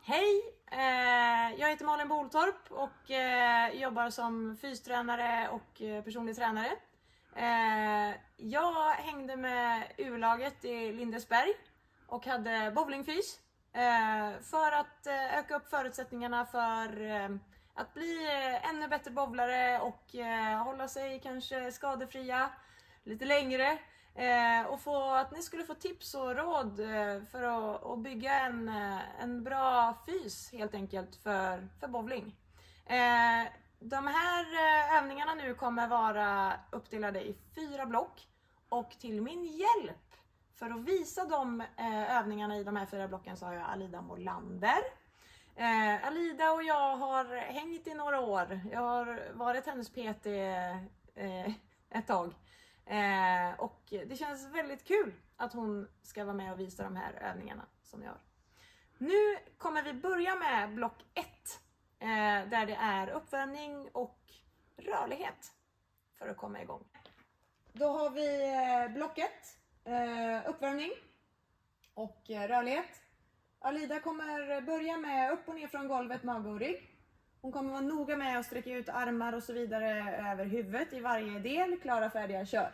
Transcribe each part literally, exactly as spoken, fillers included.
Hej! Eh, jag heter Malin Boltorp och eh, jobbar som fystränare och eh, personlig tränare. Eh, jag hängde med U-laget i Lindesberg och hade bowlingfys eh, för att eh, öka upp förutsättningarna för eh, att bli eh, ännu bättre bowlare och eh, hålla sig kanske skadefria lite längre. Eh, och få, att ni skulle få tips och råd eh, för att, att bygga en, eh, en bra fys helt enkelt för, för bowling. Eh, de här eh, övningarna nu kommer vara uppdelade i fyra block, och till min hjälp för att visa de eh, övningarna i de här fyra blocken så har jag Alida Molander. Eh, Alida och jag har hängt i några år. Jag har varit hennes P T eh, ett tag. Eh, och det känns väldigt kul att hon ska vara med och visa de här övningarna som jag har. Nu kommer vi börja med block ett. Eh, där det är uppvärmning och rörlighet för att komma igång. Då har vi eh, block ett. Eh, uppvärmning och eh, rörlighet. Alida kommer börja med upp och ner från golvet, mage och rygg. Hon kommer vara noga med att sträcka ut armar och så vidare över huvudet i varje del. Klara, färdiga, kör.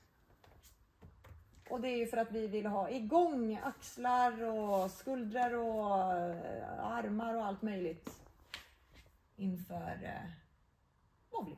Och det är ju för att vi vill ha igång axlar och skuldror och armar och allt möjligt inför eh, bowling.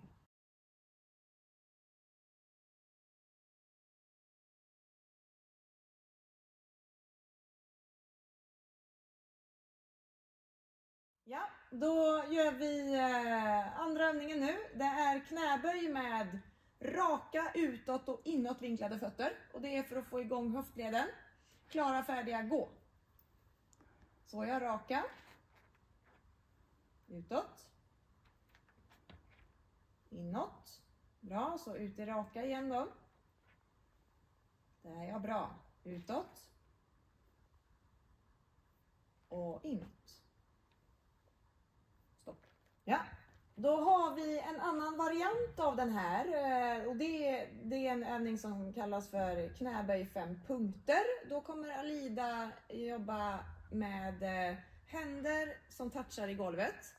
Ja, då gör vi eh, andra övningen nu. Det är knäböj med raka, utåt och inåtvinklade fötter. Och det är för att få igång höftleden. Klara, färdiga, gå. Så jag raka. Utåt. Inåt. Bra, så ut i raka igen då. Där är jag, bra. Utåt. Och inåt. Stopp. Ja. Då har vi en annan variant av den här, och det är, det är en övning som kallas för knäböj fem punkter. Då kommer Alida jobba med händer som touchar i golvet.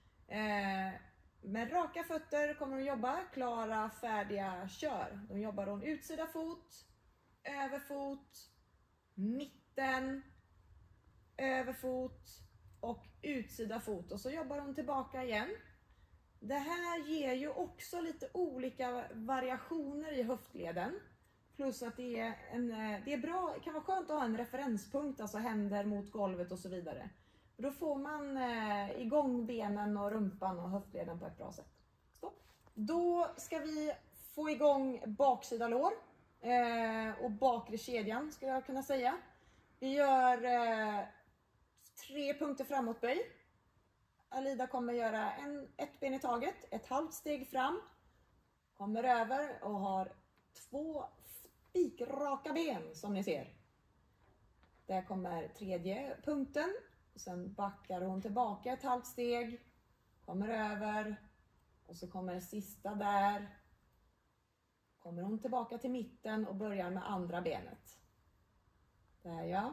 Med raka fötter kommer hon jobba, klara, färdiga, kör. Då jobbar hon utsida fot, överfot, mitten, överfot och utsida fot. Och så jobbar hon tillbaka igen. Det här ger ju också lite olika variationer i höftleden. Plus att det är, en, det är bra, det kan vara skönt att ha en referenspunkt, alltså händer mot golvet och så vidare. Då får man eh, igång benen och rumpan och höftleden på ett bra sätt. Stopp. Då ska vi få igång baksida lår eh, och bakre kedjan skulle jag kunna säga. Vi gör eh, tre punkter framåtböj. Alida kommer göra en, ett ben i taget, ett halvt steg fram, kommer över och har två spikraka ben som ni ser. Där kommer tredje punkten, sen backar hon tillbaka ett halvt steg, kommer över och så kommer sista där. Kommer hon tillbaka till mitten och börjar med andra benet. Där, ja.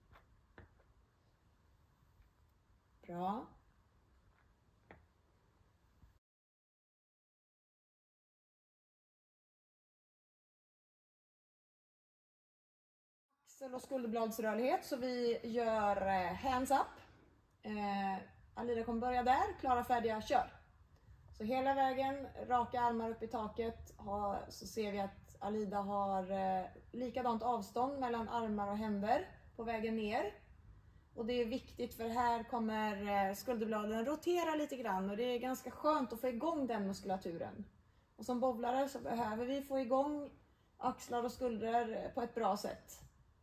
Bra. Axel- och skulderbladsrörlighet, så vi gör eh, hands up. Eh, Alida kommer börja där, klara, färdiga, kör. Så hela vägen, raka armar upp i taket, ha, så ser vi att Alida har eh, likadant avstånd mellan armar och händer på vägen ner. Och det är viktigt för här kommer eh, skulderbladen rotera lite grann och det är ganska skönt att få igång den muskulaturen. Och som bowlare så behöver vi få igång axlar och skuldror på ett bra sätt.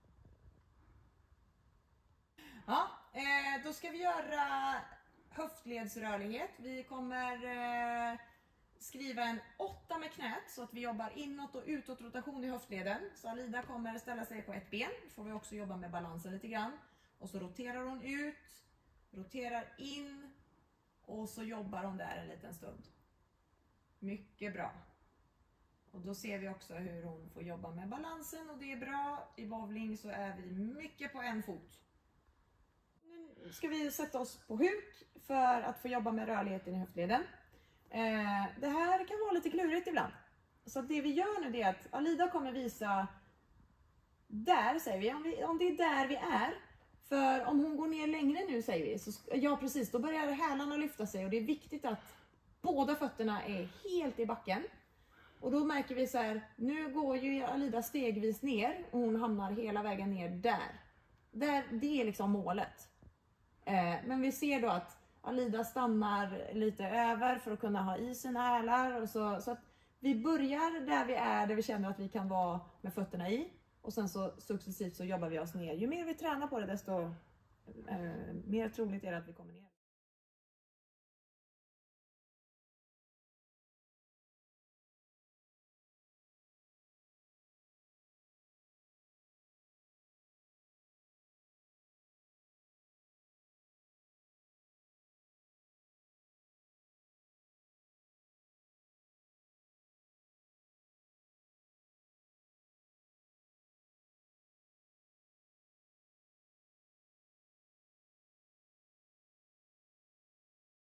Ja, eh, då ska vi göra höftledsrörlighet. Vi kommer eh, skriva en åtta med knät så att vi jobbar inåt och utåt rotation i höftleden. Så Alida kommer ställa sig på ett ben. Då får vi också jobba med balansen lite grann. Och så roterar hon ut, roterar in och så jobbar hon där en liten stund. Mycket bra. Och då ser vi också hur hon får jobba med balansen och det är bra. I bowling så är vi mycket på en fot. ska vi sätta oss på huk för att få jobba med rörligheten i höftleden. Eh, det här kan vara lite klurigt ibland. Så det vi gör nu är att Alida kommer visa, där säger vi, om, vi, om det är där vi är. För om hon går ner längre nu säger vi, så, ja precis, då börjar hälarna lyfta sig och det är viktigt att båda fötterna är helt i backen. Och då märker vi så här, nu går ju Alida stegvis ner och hon hamnar hela vägen ner där. där det är liksom målet. Eh, men vi ser då att Alida stannar lite över för att kunna ha i sina hälar. Och så, så att vi börjar där vi är, där vi känner att vi kan vara med fötterna i. Och sen så successivt så jobbar vi oss ner. Ju mer vi tränar på det desto eh, mer troligt är det att vi kommer